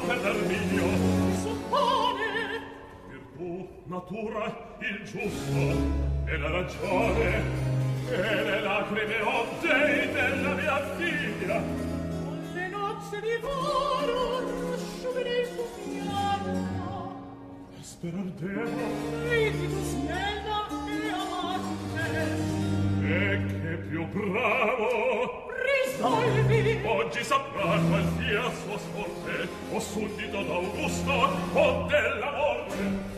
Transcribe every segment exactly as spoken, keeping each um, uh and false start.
per dar mio. Suppone virtù, natura, il giusto e la ragione e le lacrime ottei della mia figlia. Con le nozze di volo asciugherei il tuo pianto. E sperar devo ridi tu snella e amante. E che più bravo risolvi. Oggi saprà qual sia sua sorte, o suddito d'Augusto o della morte.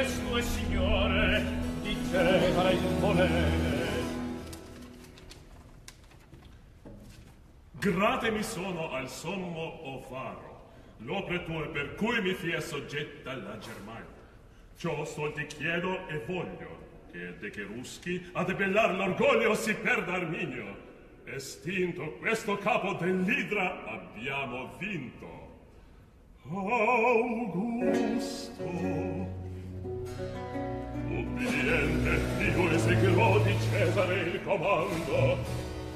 maestro e signore di Cesare il volere. Grate mi sono al sommo o faro, l'opre tue per cui mi fia soggetta la Germania. Ciò sol ti chiedo e voglio, che de Cheruschi a debellar l'orgoglio si perda Arminio. Estinto questo capo dell'idra abbiamo vinto. Augusto, ubbidiente, io eseguirò di Cesare il comando.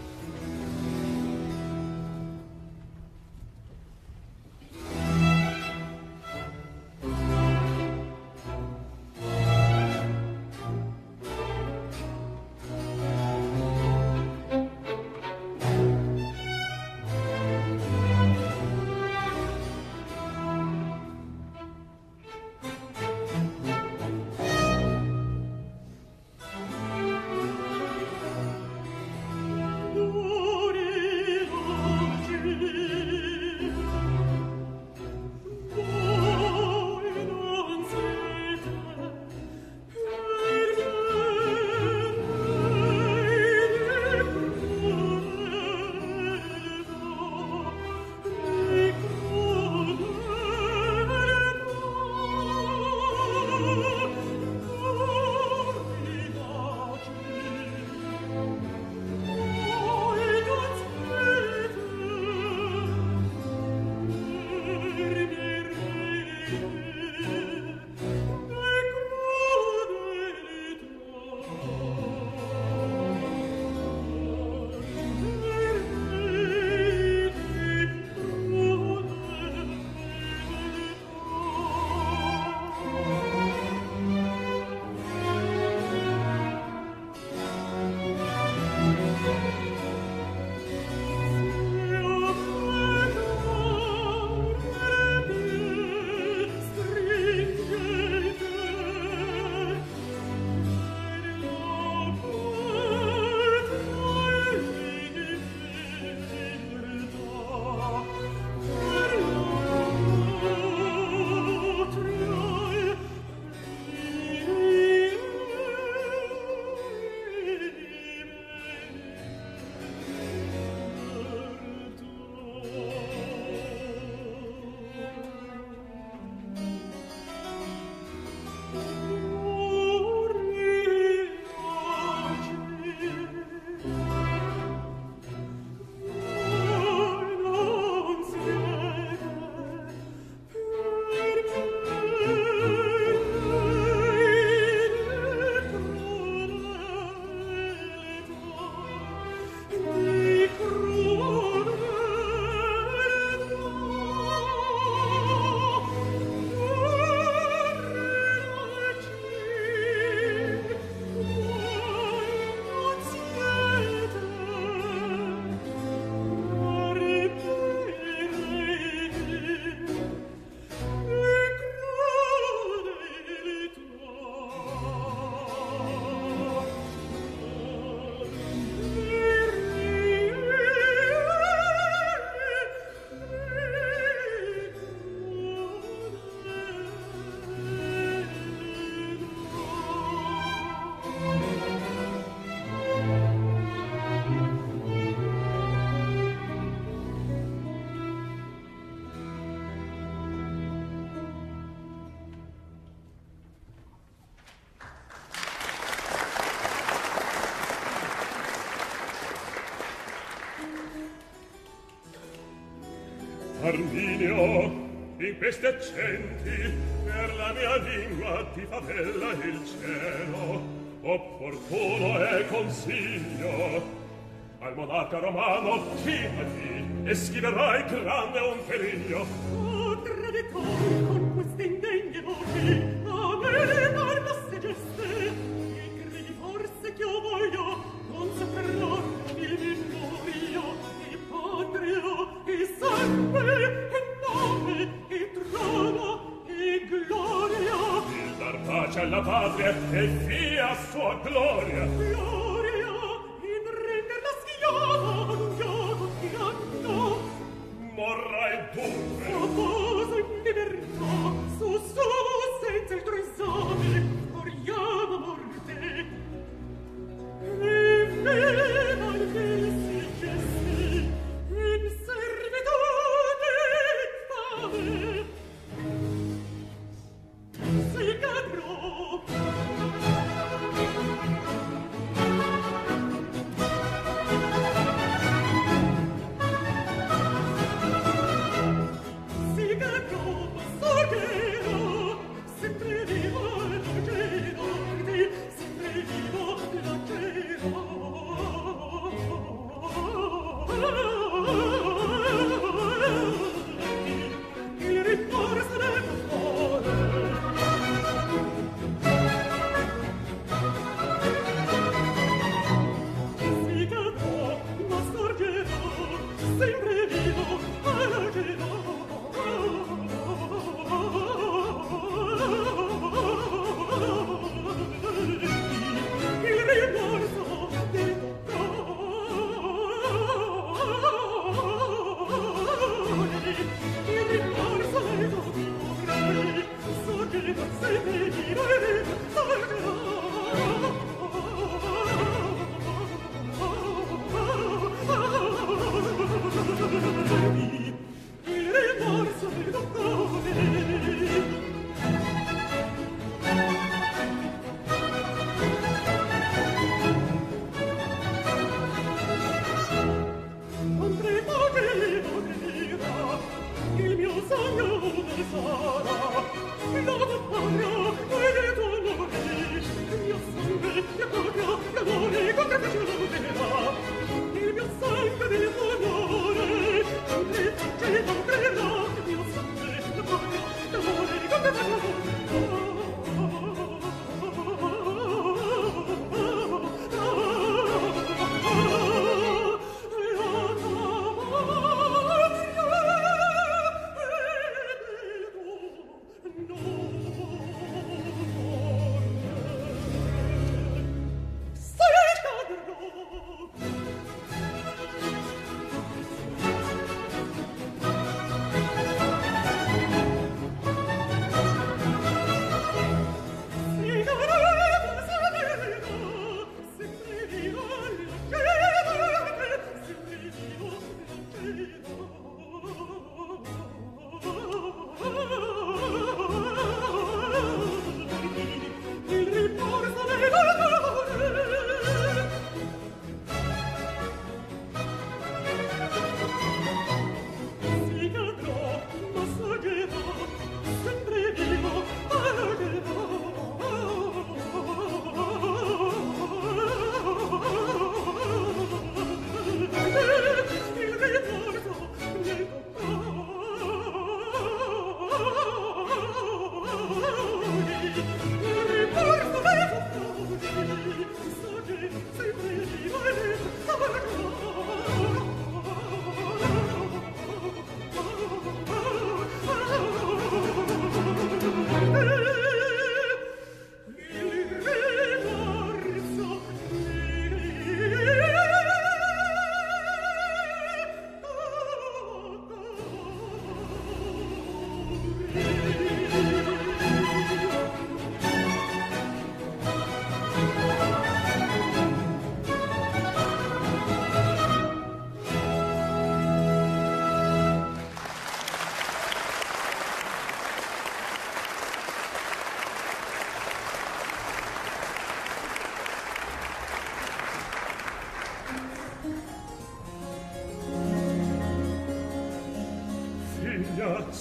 Arminio, in questi accenti per la mia lingua ti fa bella il cielo. Opportuno è consiglio al monarca romano, chimati e schiverai grande un periglio. Oh, traditori, con queste indegne voci a me le parlasse geste, e credi forse che io voglio non saperlo il memorio e patria e sangue e nome e trono e gloria. Il dar pace alla patria e fia sua gloria. Gloria in renderla schiava ad un gioco tiranno. Morrai dunque. Famoso in libertà, su su senza il tuo esame.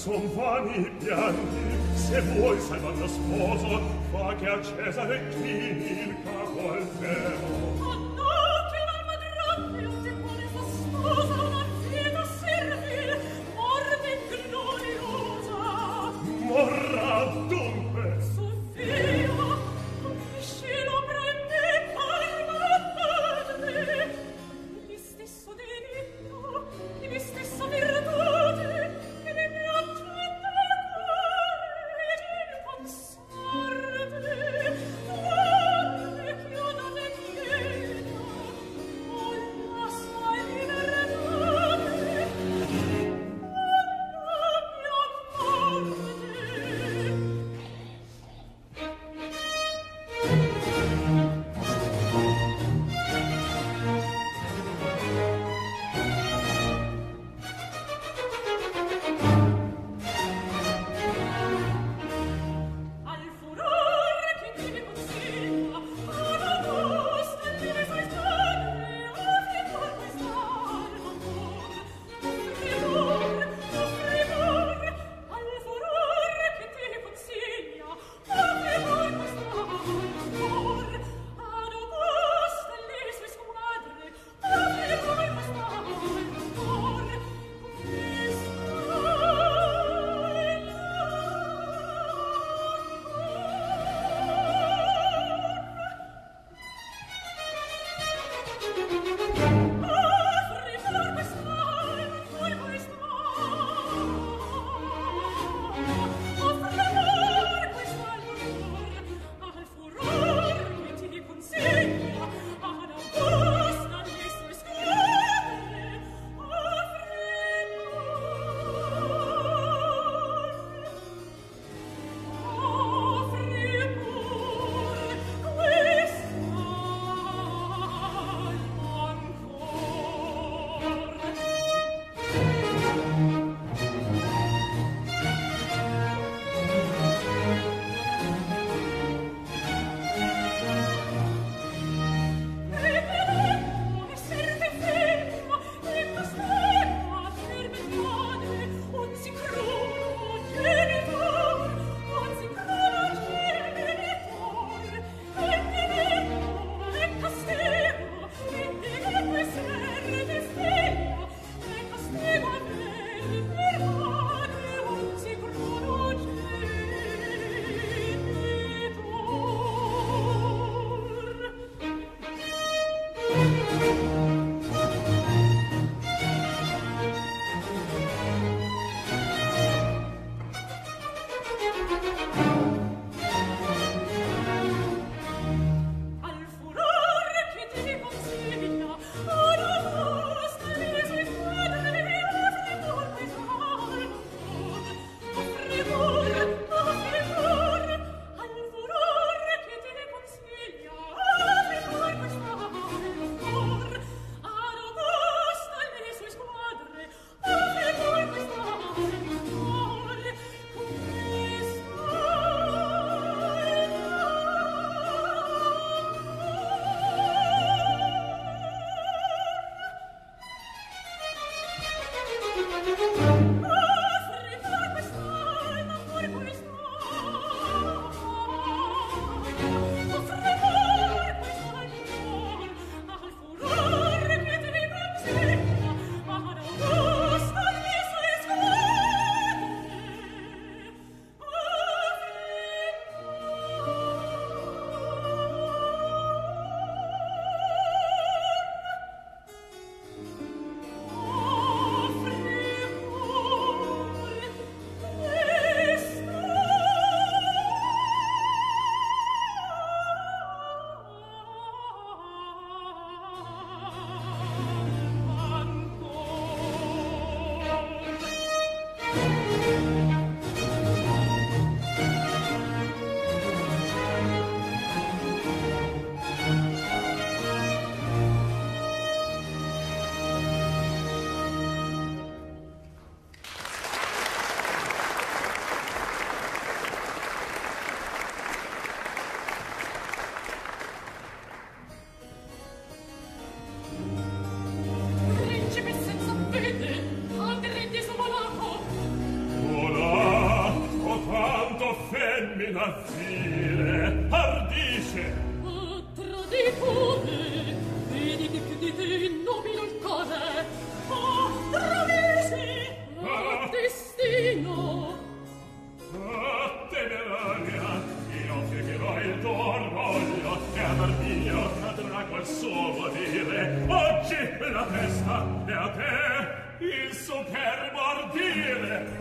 son vani pianti, se vuoi salvar lo sposo, fa che a Cesare chini il capo al ferro. Oh no, che l'alma grande, o te vuole sua sposa, una vita servil, morte gloriosa. Morrà dunque. Sofia, capisci lo prende calma padre, egli stesso diritto, egli stesso virtute, e ne mi accetta cuore ed il consorte. Guarda, chiuda le chiede, per solo dire oggi la testa e a te il superbo ardire.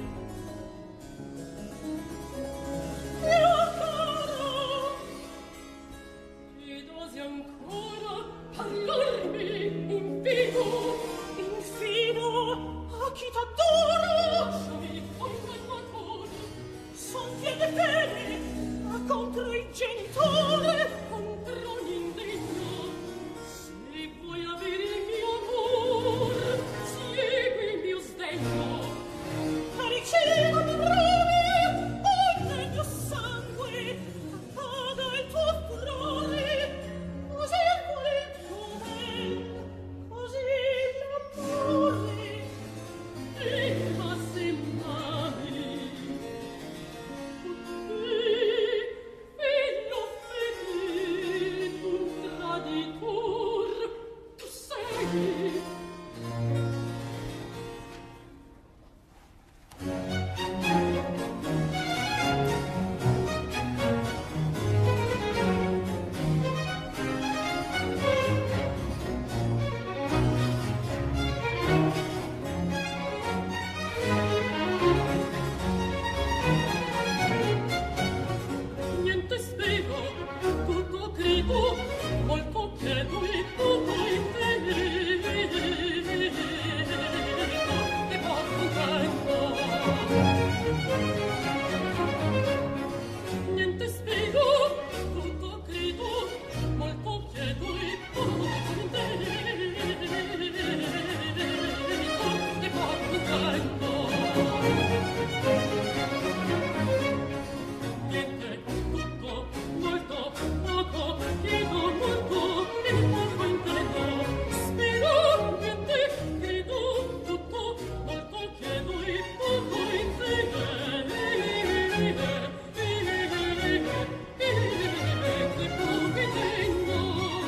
Mio caro, chidosi ancora parlarmi in vivo, infino a chi t'adoro. Lasciami poi calmatore, son fiede bene, ma contro i genitori, contro l'indegno. Se vuoi avere il mio amor, segui il mio sdegno. Paricino mi breve, oltre il mio sangue, appaga il tuo furore, così vuole il tuo bel, così l'amore, e ma se mai, e lo fedi, un traditor, tu sei. Niente spiego, tutto credo, molto chiedo e poco intendo, e poco intendo. Niente spiego, tutto credo, molto chiedo e poco intendo, e poco intendo. Niente, tutto, molto, poco, chiedo molto e poco intendo. Spero, niente, credo, tutto, molto, chiedo e poco intendo. E poco intendo.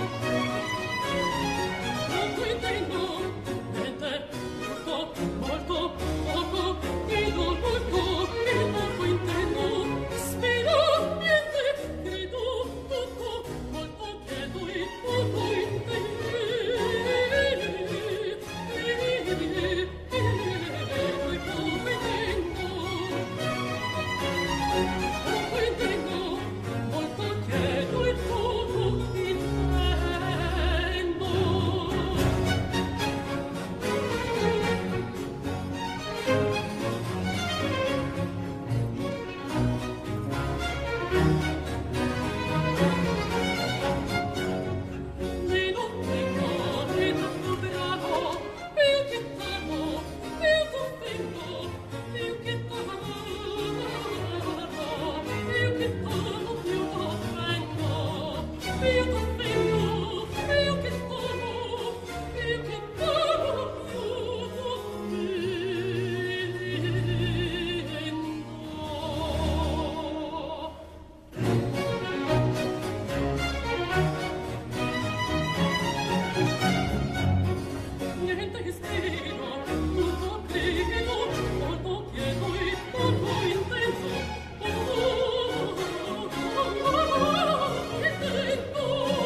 Poco intendo. Niente, tutto, molto, poco, chiedo molto e poco intendo. Spero, niente, credo, tutto, molto, chiedo e poco intendo. E poco intendo. Poco intendo, molto chiedo e poco intendo. Meno tengo, meno bravo, più che t'amo, più t'offendo, più che t'amo, più che t'amo, più t'offendo, più t'offendo, più che t'amo, più che t'amo, più t'offendo. Niente che spero, tutto credo, molto chiedo e poco intendo. Oh, oh, oh, oh, intendo.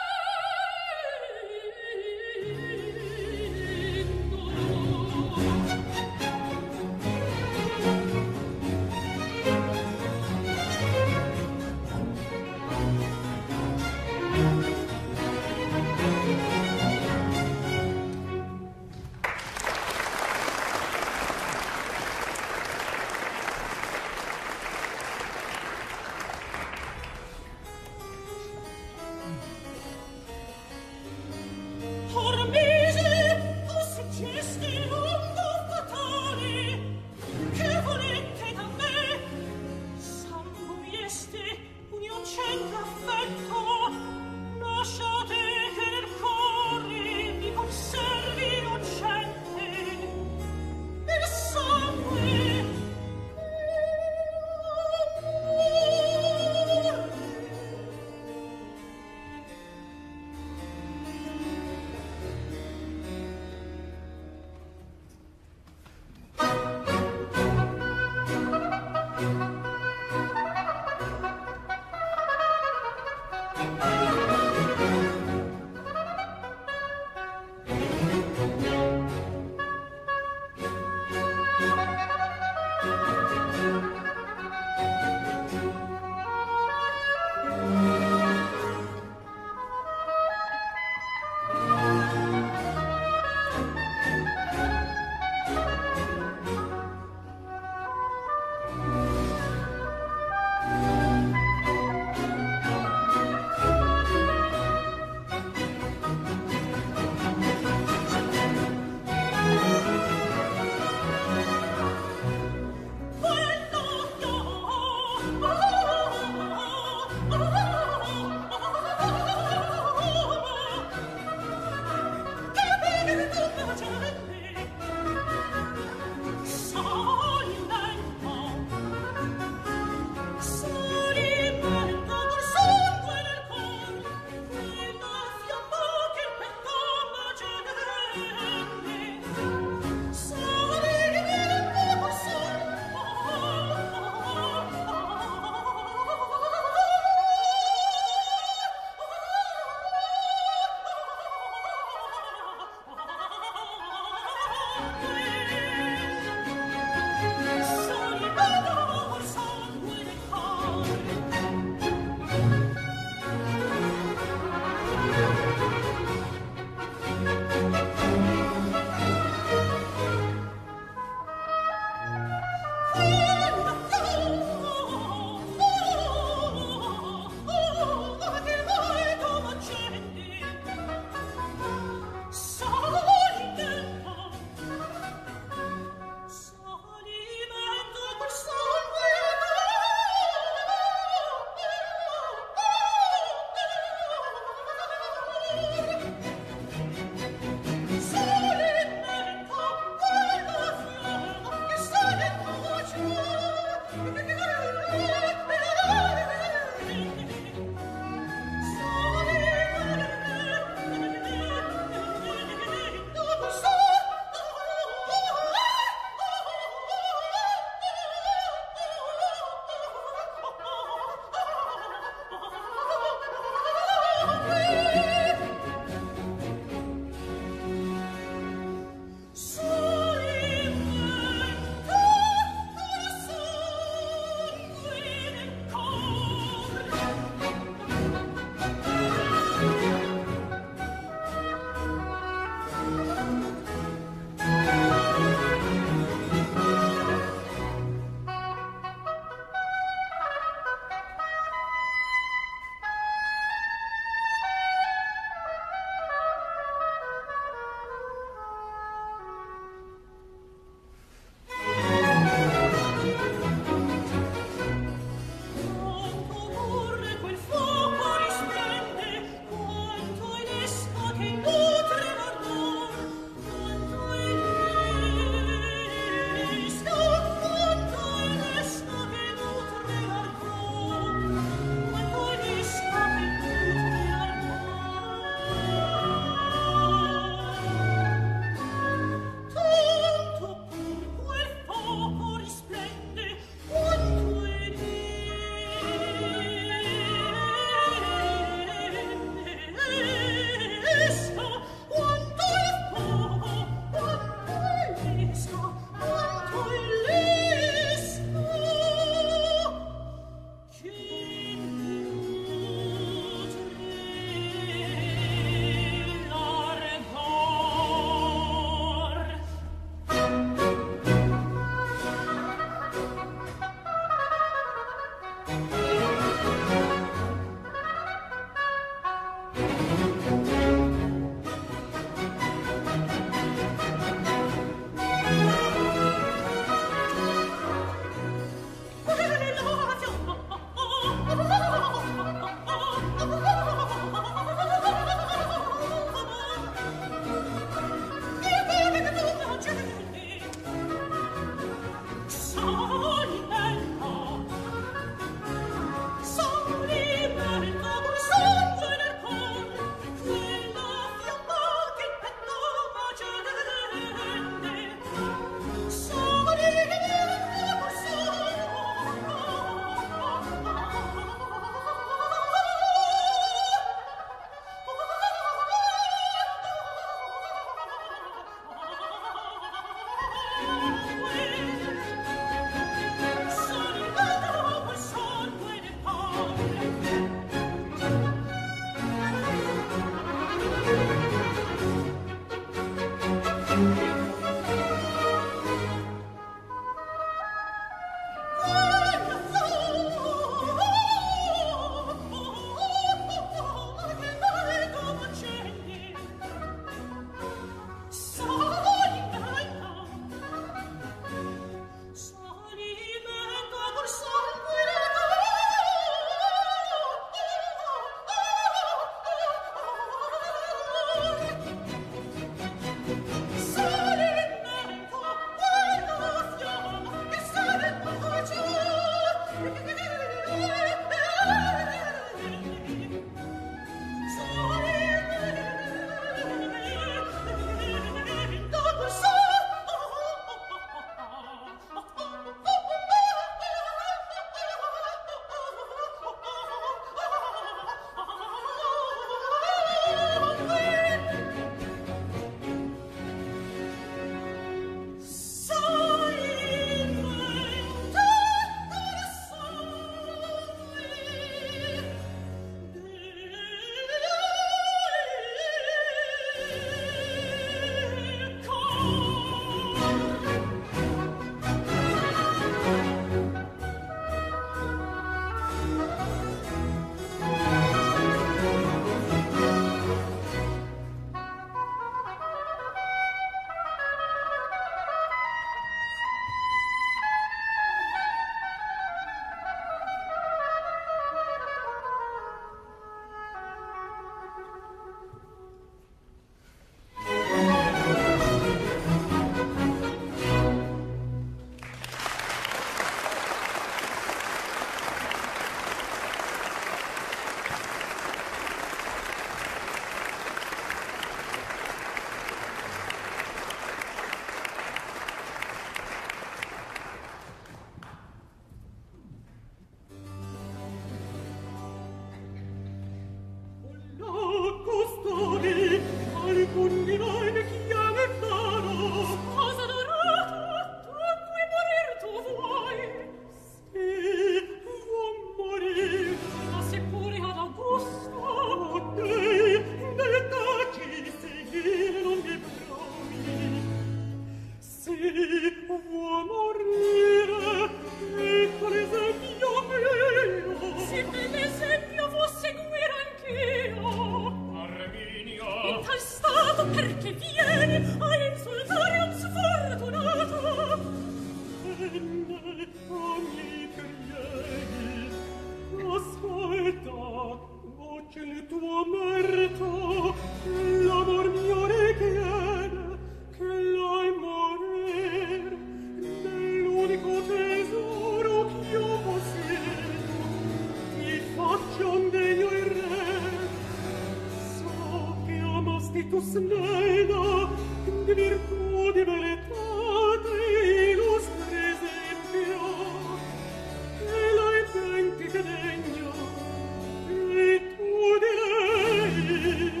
l'unico tesoro ch'io possiedo, ti faccio un degno il re. So che amasti tu snella, di virtù, di bellezza, di illustre esempio, e la identica degno, e tu direi.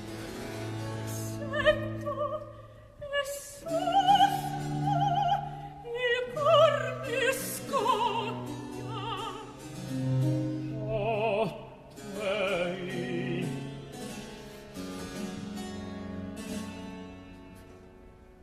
Sento e soffro, il cor mi scoppia. A te.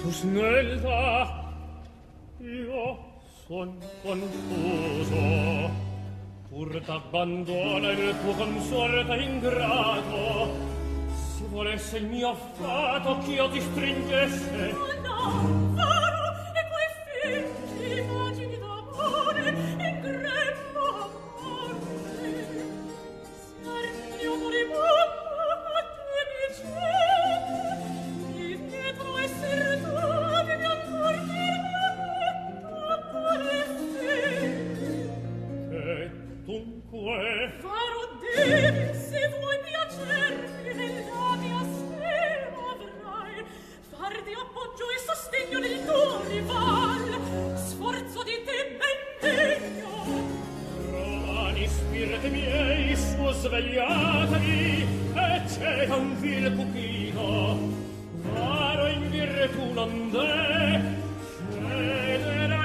tu snell'età, io son confuso, pur t'abbandona il tuo consorte ingrato. Se volesse il mio affato ch'io ti stringesse, oh no, varo, e quei finti immagini d'amore in gremmo amore. Se io moribondo a te mi cede, mi dietro esser tu che mi ancor permetto apparecchi. che dunque Varo devi, se vuoi piacermi, nella mia sfera avrai, farti appoggio e sostegno nel tuo rival, sforzo di te ben degno. romani spiriti miei su svegliatevi, e c'è un vil cupido, varo in virtù non de, cedere